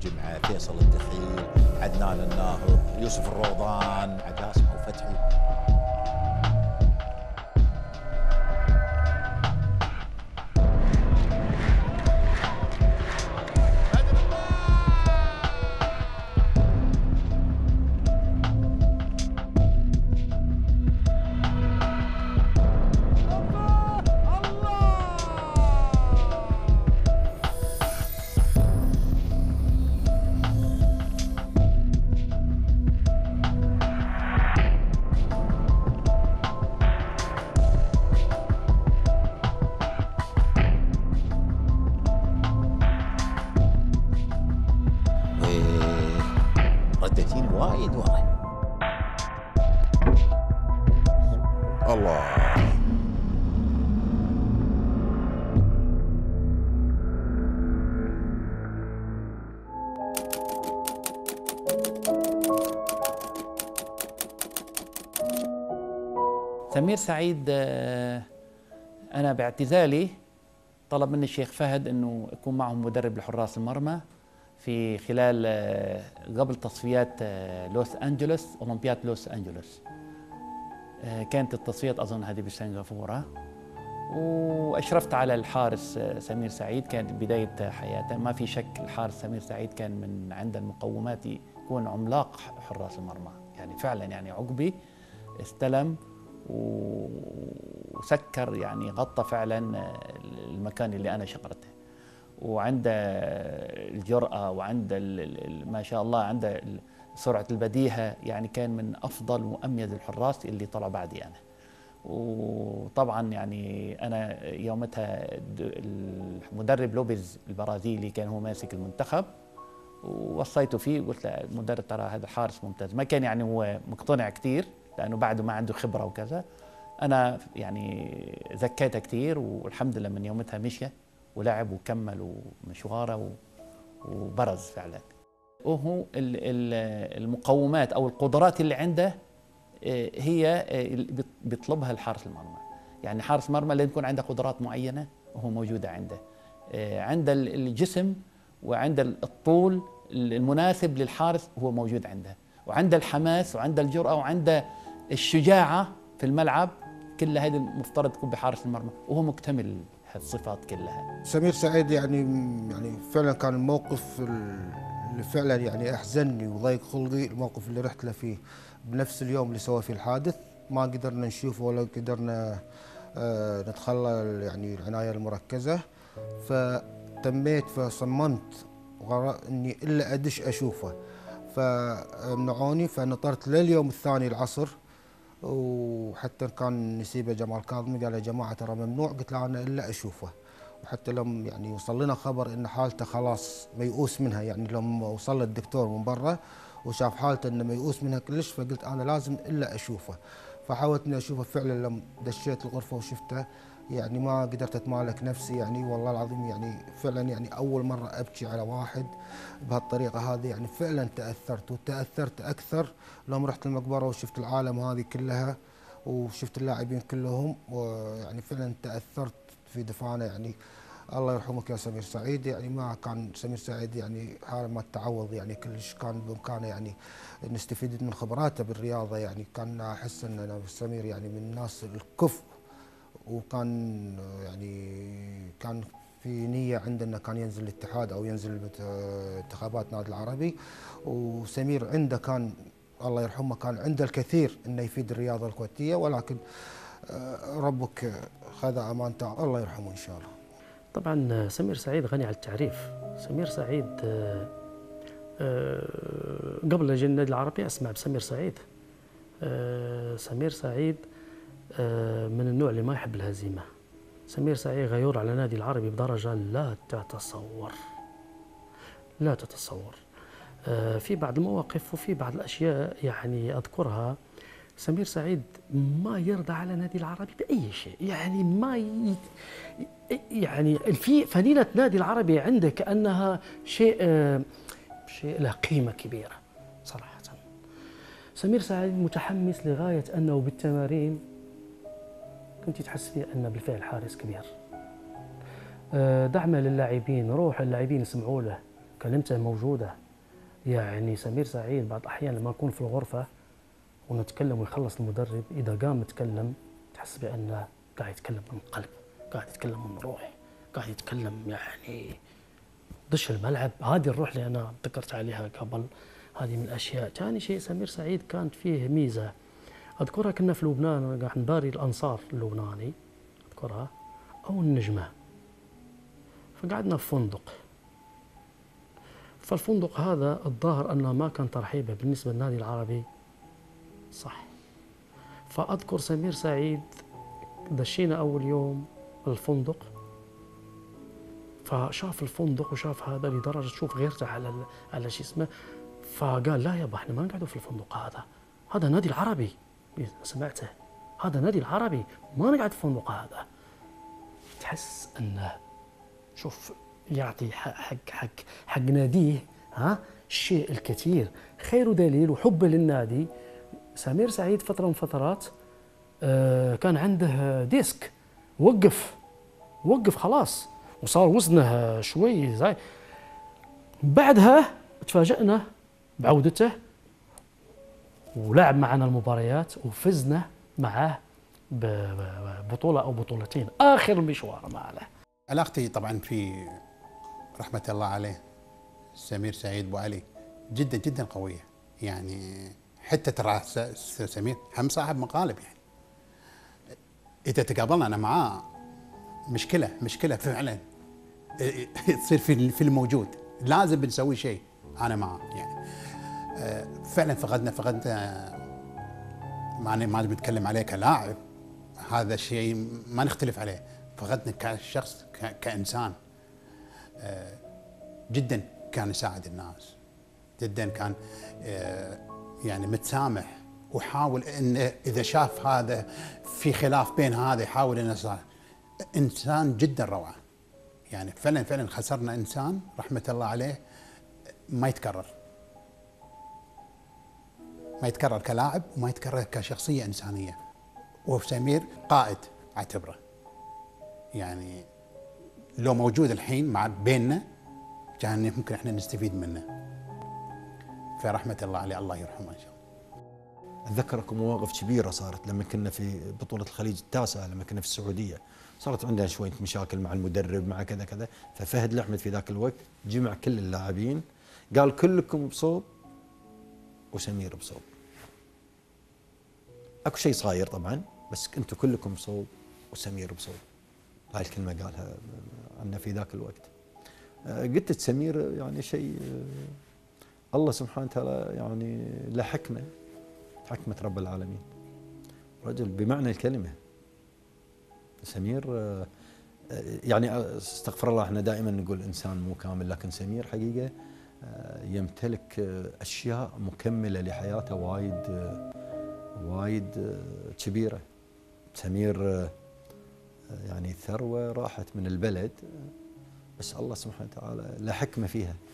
الجمعة، فيصل الدخيل، عدنان الناهض، يوسف الروضان، عقاسم وفتحي. ردتين وايد ورا. الله. سمير سعيد، أنا باعتزالي طلب مني الشيخ فهد أنه أكون معهم مدرب لحراس المرمى في خلال قبل تصفيات لوس أنجلوس، أولمبياد لوس أنجلوس. كانت التصفيات أظن هذه بسنغافورة، وأشرفت على الحارس سمير سعيد. كانت بداية حياته، ما في شك الحارس سمير سعيد كان من عند المقومات يكون عملاق حراس المرمى، يعني فعلا يعني عقبي استلم وسكر، يعني غطى فعلا المكان اللي أنا شقرته، وعنده الجرأة وعنده ما شاء الله عنده سرعة البديهة. يعني كان من أفضل وأميز الحراس اللي طلعوا بعدي أنا. وطبعا يعني أنا يومتها المدرب لوبيز البرازيلي كان هو ماسك المنتخب، ووصيته فيه وقلت له المدرب ترى هذا الحارس ممتاز. ما كان يعني هو مقتنع كثير لأنه بعده ما عنده خبرة وكذا. أنا يعني زكيته كثير، والحمد لله من يومتها مشى ولعب وكمل ومشواره وبرز فعلا. وهو المقومات أو القدرات اللي عنده هي بيطلبها الحارس المرمى. يعني حارس مرمى لازم يكون عنده قدرات معينة وهو موجودة عنده. عنده الجسم وعنده الطول المناسب للحارس هو موجود عنده، وعنده الحماس وعنده الجرأة وعنده الشجاعة في الملعب. كل هذه المفترض تكون بحارس المرمى، وهو مكتمل هالصفات كلها. سمير سعيد يعني فعلا كان الموقف اللي فعلا يعني احزنني وضيق خلقي، الموقف اللي رحت له فيه بنفس اليوم اللي سوى فيه الحادث. ما قدرنا نشوفه ولا قدرنا نتخلى يعني العناية المركزة، فتميت فصممت اني الا ادش اشوفه، فمنعوني. فنطرت لليوم الثاني العصر، وحتى كان نسيبه جمال كاظمي قال يا جماعه ترى ممنوع، قلت له انا الا اشوفه. وحتى لما يعني وصل لنا خبر ان حالته خلاص ميؤوس منها، يعني لما وصل الدكتور من برا وشاف حالته انه ميؤوس منها كلش، فقلت انا لازم الا اشوفه. فحاولت اني اشوفه فعلا. لما دشيت الغرفه وشفته يعني ما قدرت اتمالك نفسي، يعني والله العظيم يعني فعلا يعني اول مره ابكي على واحد بهالطريقه هذه. يعني فعلا تاثرت وتاثرت اكثر لما رحت المقبره وشفت العالم هذه كلها وشفت اللاعبين كلهم، ويعني فعلا تاثرت في دفاعنا. يعني الله يرحمك يا سمير سعيد، يعني ما كان سمير سعيد يعني حاله ما تعوض، يعني كلش كان بامكانه يعني نستفيد من خبراته بالرياضه. يعني كان احس ان سمير يعني من الناس الكفء، وكان يعني كان في نية عندنا كان ينزل الاتحاد أو ينزل انتخابات نادي العربي. وسمير عنده كان الله يرحمه كان عنده الكثير أنه يفيد الرياضة الكويتية، ولكن ربك خذ أمانته، الله يرحمه إن شاء الله. طبعا سمير سعيد غني عن التعريف. سمير سعيد قبل أجي النادي العربي أسمع بسمير سعيد. سمير سعيد من النوع اللي ما يحب الهزيمة. سمير سعيد غيور على النادي العربي بدرجة لا تتصور، لا تتصور. في بعض المواقف وفي بعض الأشياء يعني أذكرها. سمير سعيد ما يرضى على النادي العربي بأي شيء، يعني يعني في فنينة نادي العربي عنده كأنها شيء له قيمة كبيرة صراحة. سمير سعيد متحمس لغاية أنه بالتمارين كنت تحس فيه أنه بالفعل حارس كبير. دعمه للاعبين، روح اللاعبين يسمعوا له، كلمته موجودة. يعني سمير سعيد بعض الأحيان لما أكون في الغرفة ونتكلم ويخلص المدرب، إذا قام يتكلم تحس بأنه قاعد يتكلم من قلب، قاعد يتكلم من روح، قاعد يتكلم يعني دش الملعب. هذه الروح اللي أنا ذكرت عليها قبل، هذه من الأشياء. ثاني شيء سمير سعيد كانت فيه ميزة أذكرها، كنا في لبنان قاعد نباري الأنصار اللبناني أذكرها أو النجمة، فقعدنا في فندق. فالفندق هذا الظاهر أنه ما كان ترحيبه بالنسبة للنادي العربي صح. فأذكر سمير سعيد دشينا أول يوم الفندق، فشاف الفندق وشاف هذا لدرجة تشوف غيرته على شو اسمه، فقال لا يابا احنا ما نقعدوا في الفندق هذا نادي العربي. سمعته، هذا نادي العربي ما نقعد في الفندق هذا. تحس انه شوف يعطي حق ناديه الشيء الكثير. خير دليل وحبه للنادي سمير سعيد فترة من فترات كان عنده ديسك وقف خلاص وصار وزنه شوي زي. بعدها تفاجأنا بعودته ولعب معنا المباريات وفزنا معه ببطولة أو بطولتين آخر المشوار معنا. علاقتي طبعا في رحمة الله عليه سمير سعيد أبو علي جدا جدا قوية. يعني حتى ترى سمير هم صاحب مقالب. يعني إذا تقابلنا أنا معاه مشكلة فعلا تصير في الموجود، لازم بنسوي شيء أنا معاه. يعني فعلا فقدنا ما بنتكلم عليه كلاعب، هذا الشيء ما نختلف عليه. فقدنا كشخص كإنسان. جدا كان يساعد الناس، جدا كان يعني متسامح، وحاول انه اذا شاف هذا في خلاف بين هذا يحاول انه يصلح. انسان جدا روعه. يعني فعلا خسرنا انسان رحمه الله عليه ما يتكرر كلاعب وما يتكرر كشخصيه انسانيه. وسمير قائد اعتبره، يعني لو موجود الحين مع بيننا كان ممكن احنا نستفيد منه. فرحمه الله عليه الله يرحمه ان شاء الله. أتذكركم مواقف كبيرة صارت لما كنا في بطولة الخليج التاسعة، لما كنا في السعودية صارت عندنا شوية مشاكل مع المدرب مع كذا. ففهد الأحمد في ذاك الوقت جمع كل اللاعبين قال كلكم بصوب وسمير بصوب. اكو شيء صاير طبعا بس انتم كلكم بصوب وسمير بصوب. هاي الكلمة قالها عنا في ذاك الوقت. قلت سمير يعني شيء الله سبحانه وتعالى يعني له حكمة رب العالمين، رجل بمعنى الكلمة. سمير يعني استغفر الله احنا دائما نقول انسان مو كامل، لكن سمير حقيقة يمتلك اشياء مكملة لحياته وايد كبيرة. سمير يعني ثروة راحت من البلد، بس الله سبحانه وتعالى له حكمة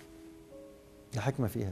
فيها،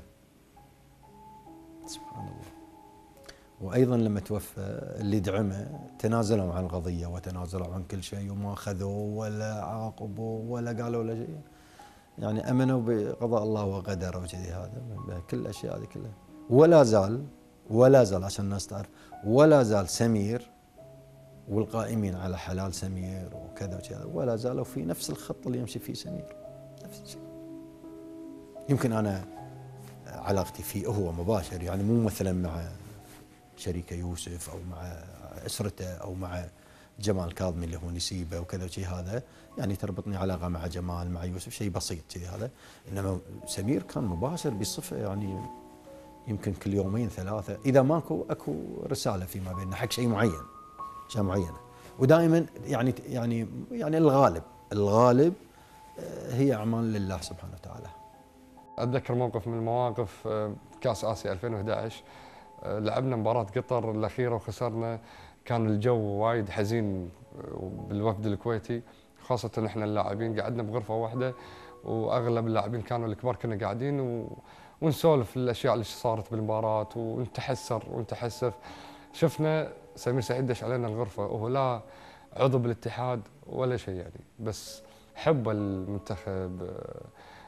سبحان الله. وأيضا لما توفى اللي دعمه تنازلوا عن القضية وتنازلوا عن كل شيء وما أخذوا ولا عاقبوا ولا قالوا ولا شيء، يعني أمنوا بقضاء الله وقدره وكذي. هذا كل الأشياء هذه كلها ولا زال عشان الناس تعرف، ولا زال سمير والقائمين على حلال سمير وكذا وكذا ولا زالوا في نفس الخط اللي يمشي فيه سمير، نفس الشيء. يمكن أنا علاقتي فيه هو مباشر، يعني مو مثلا مع شريكه يوسف او مع اسرته او مع جمال كاظمي اللي هو نسيبه وكذا وشيء. هذا يعني تربطني علاقه مع جمال مع يوسف شيء بسيط كذي هذا. انما سمير كان مباشر بصفه يعني يمكن كل يومين ثلاثه اذا ماكو اكو رساله فيما بيننا حق شيء معين، اشياء معينه. ودائما يعني الغالب هي اعمال لله سبحانه وتعالى. اتذكر موقف من المواقف كاس اسيا 2011 لعبنا مباراة قطر الأخيرة وخسرنا. كان الجو وايد حزين بالوفد الكويتي، خاصة احنا اللاعبين قعدنا بغرفة واحدة وأغلب اللاعبين كانوا الكبار كنا قاعدين ونسولف الأشياء اللي صارت بالمباراة ونتحسف. شفنا سمير سعيد دش علينا الغرفة وهو لا عضو بالاتحاد ولا شيء يعني، بس حب المنتخب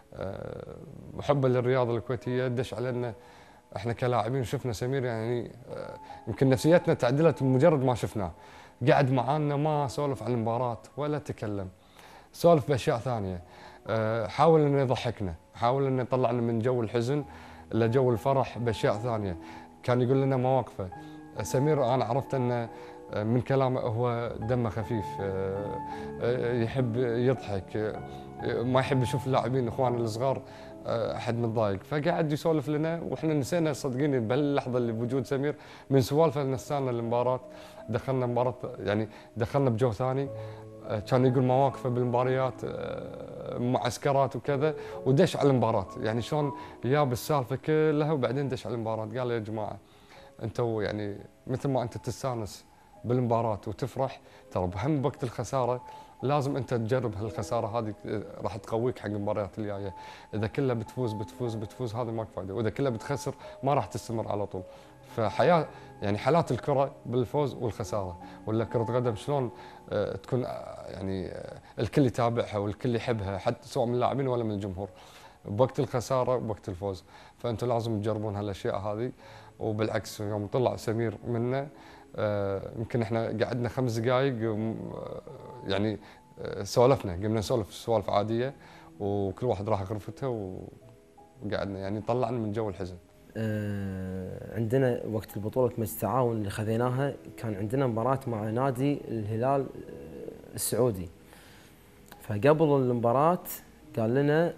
محبه للرياضه الكويتيه دش علينا احنا كلاعبين. شفنا سمير يعني يمكن نفسيتنا تعدلت بمجرد ما شفناه. قعد معانا ما سولف عن المباراه ولا تكلم، سولف باشياء ثانيه. حاول انه يضحكنا، حاول انه يطلعنا من جو الحزن لجو الفرح باشياء ثانيه. كان يقول لنا مواقفه. سمير انا عرفت انه من كلامه هو دمه خفيف، يحب يضحك، ما يحب يشوف اللاعبين اخوانه الصغار احد متضايق، فقعد يسولف لنا واحنا نسينا صدقيني بهاللحظه اللي بوجود سمير من سوالفه نسانا المباراه. دخلنا مباراه يعني دخلنا بجو ثاني. كان يقول مواقفه بالمباريات، معسكرات وكذا، ودش على المباراه. يعني شلون جاب السالفه كلها وبعدين دش على المباراه. قال يا جماعه انتم يعني مثل ما انت تستانس بالمباراه وتفرح، ترى بهم وقت الخساره لازم انت تجرب هالخساره هذه، راح تقويك حق المباريات الجايه. اذا كلها بتفوز بتفوز بتفوز هذا ماك فائده، واذا كلها بتخسر ما راح تستمر على طول. فحياه يعني حالات الكره بالفوز والخساره. ولا كره قدم شلون تكون يعني الكل يتابعها والكل يحبها، حتى سواء من اللاعبين ولا من الجمهور، بوقت الخساره وبوقت الفوز. فانتم لازم تجربون هالاشياء هذه. وبالعكس يوم طلع سمير منا يمكن احنا قعدنا 5 دقائق يعني سولفنا، قمنا نسولف سوالف عاديه، وكل واحد راح غرفته وقعدنا يعني طلعنا من جو الحزن. عندنا وقت البطولة مجلس التعاون اللي خذيناها كان عندنا مباراة مع نادي الهلال السعودي. فقبل المباراة قال لنا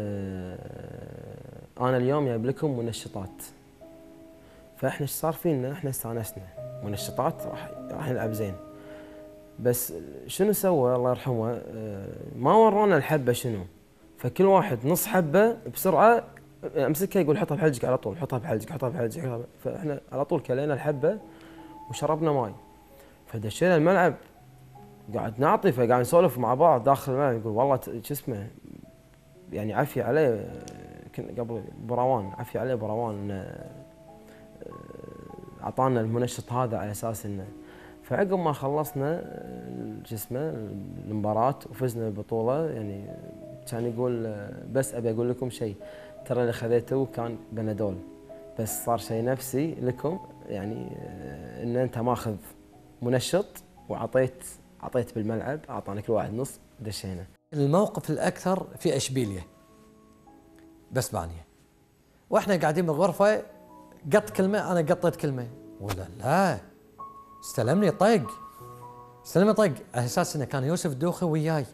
أنا اليوم جايب لكم منشطات. فاحنا ايش صار فينا؟ احنا استانسنا منشطات راح نلعب زين. بس شنو سوى الله يرحمه؟ ما ورونا الحبه شنو. فكل واحد نص حبه بسرعه امسكها يقول حطها بحلجك على طول، حطها بحلجك، حطها بحلجك. فاحنا على طول كلينا الحبه وشربنا ماي. فدشينا الملعب قاعد نعطي، فقاعد نسولف مع بعض داخل الملعب. يقول والله شو اسمه يعني عافيه عليه، كنا قبل بروان عافيه عليه بروان اعطانا المنشط هذا على اساس انه. فعقب ما خلصنا شو اسمه المباراه وفزنا بالبطوله، يعني كان يقول بس ابي اقول لكم شيء، ترى اللي خذيته كان بنادول، بس صار شيء نفسي لكم، يعني ان انت ماخذ منشط وعطيت بالملعب، اعطانا كل واحد نص دشينا. الموقف الاكثر في اشبيليه باسبانيا، واحنا قاعدين بالغرفه قط كلمه انا قطيت كلمه ولا لا، استلمني طق على اساس انه كان يوسف الدوخي وياي،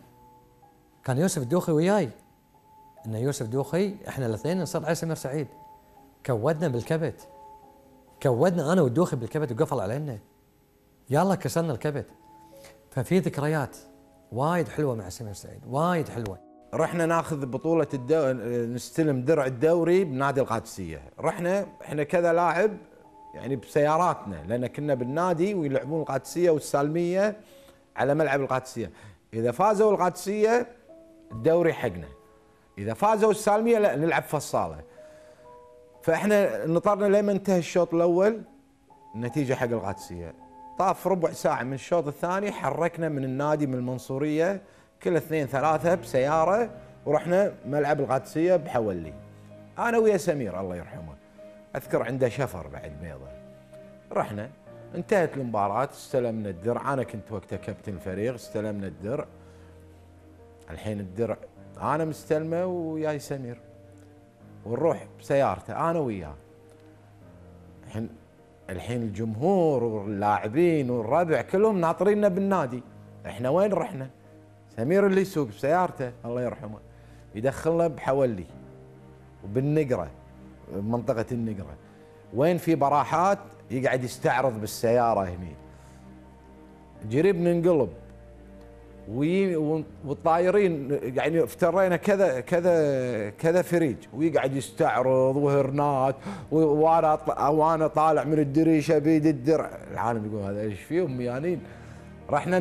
انه يوسف دوخي احنا الاثنين نصير على سمير سعيد. كودنا بالكبت، كودنا انا والدوخي بالكبت وقفل علينا، يلا كسرنا الكبت. ففي ذكريات وايد حلوه مع سمير سعيد، وايد حلوه. رحنا ناخذ بطولة نستلم درع الدوري بنادي القادسية. رحنا احنا كذا لاعب يعني بسياراتنا، لأن كنا بالنادي ويلعبون القادسية والسالمية على ملعب القادسية. إذا فازوا القادسية الدوري حقنا، إذا فازوا السالمية لا نلعب فصالة. فاحنا نطرنا لما انتهى الشوط الأول النتيجة حق القادسية. طاف ربع ساعة من الشوط الثاني حركنا من النادي من المنصورية كل 2 3 بسيارة ورحنا ملعب القادسية بحولي. أنا ويا سمير الله يرحمه، أذكر عنده شفر بعد بيضة. رحنا انتهت المباراة، استلمنا الدرع، أنا كنت وقتها كابتن الفريق، استلمنا الدرع. الحين الدرع أنا مستلمه وياي سمير، ونروح بسيارته أنا وياه. الحين الجمهور واللاعبين والربع كلهم ناطريننا بالنادي. احنا وين رحنا؟ سمير اللي يسوق بسيارته الله يرحمه يدخلنا بحولي وبالنقرة، منطقة النقرة وين في براحات يقعد يستعرض بالسيارة هني. جريب ننقلب والطايرين يعني افترينا كذا فريج ويقعد يستعرض وهرنات وانا طالع من الدريشه بيد الدرع. العالم يقول هذا ايش فيهم ميانين. رحنا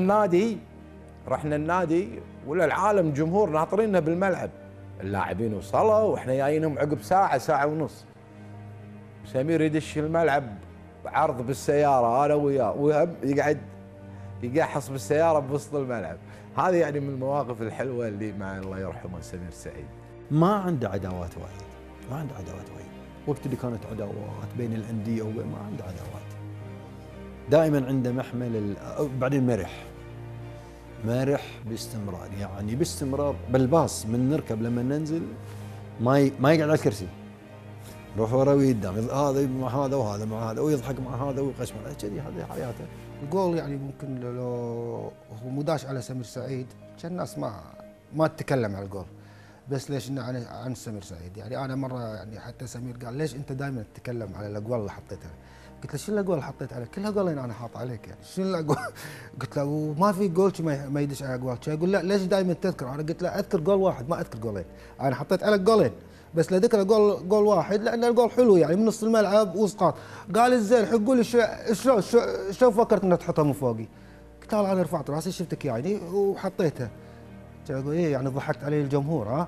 النادي ولا العالم جمهور ناطريننا بالملعب. اللاعبين وصلوا واحنا جايينهم عقب ساعه ونص. سمير يدش الملعب عرض بالسياره انا وياه وهم يقعد يقحص بالسياره بوسط الملعب. هذه يعني من المواقف الحلوه اللي مع الله يرحمه سمير سعيد. ما عنده عداوات وايد، ما عنده عداوات وايد. وقت اللي كانت عداوات بين الانديه ما عنده عداوات. دائما عنده محمل بعدين مرح باستمرار، يعني باستمرار بالباص من نركب لما ننزل ما يقعد على الكرسي، يروح ورا ويقدام، هذا مع هذا وهذا مع هذا ويضحك مع هذا ويقش مع هذا، كذي هذه حياته. الجول يعني ممكن لو هو مداش على سمير سعيد كان الناس ما تتكلم على الجول، بس ليش انه عن سمير سعيد. يعني انا مره يعني حتى سمير قال ليش انت دائما تتكلم على الاجوال اللي حطيتها؟ قلت له شنو الاجوال اللي حطيت عليك؟ كلها جولين انا حاط عليك، يعني شنو الاجوال؟ قلت له وما في جول ما يدش على اجوال. يقول لا ليش دائما تذكر؟ انا قلت له اذكر جول واحد ما اذكر جولين، انا حطيت عليك جولين بس لذكر جول واحد لان الجول حلو يعني من نص الملعب واسقاط. قال الزين حقوا لي شلون فكرت انك تحطها من فوقي؟ قلت له انا رفعت راسي شفتك يعني وحطيتها. اقول ايه يعني ضحكت علي الجمهور ها.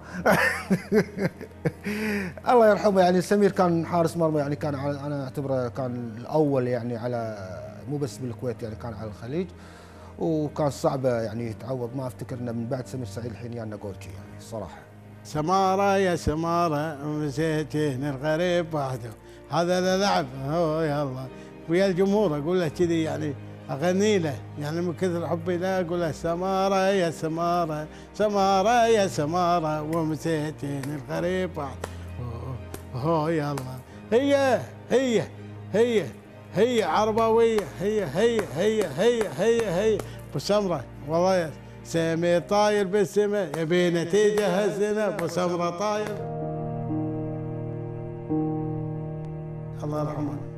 الله يرحمه. يعني سمير كان حارس مرمى، يعني كان انا اعتبره كان الاول يعني على مو بس بالكويت، يعني كان على الخليج وكان صعبه يعني يتعوض. ما افتكر انه من بعد سمير سعيد الحين يعني جولتشي يعني الصراحه. سمارة يا سمارة مسيتين الغريب وحده، هذا لعب هو يلا ويا الجمهور اقول له كذي، يعني اغني له يعني من كثر حبي له اقول له سمارة يا سمارة سمارة يا سمارة ومسيتين الغريب وحده هو يلا. هي عربوية، هي ابو سمرة والله سمير طاير بالسماء يبي نتيجة هالسنة ابو سمرة طاير. الله يرحمه.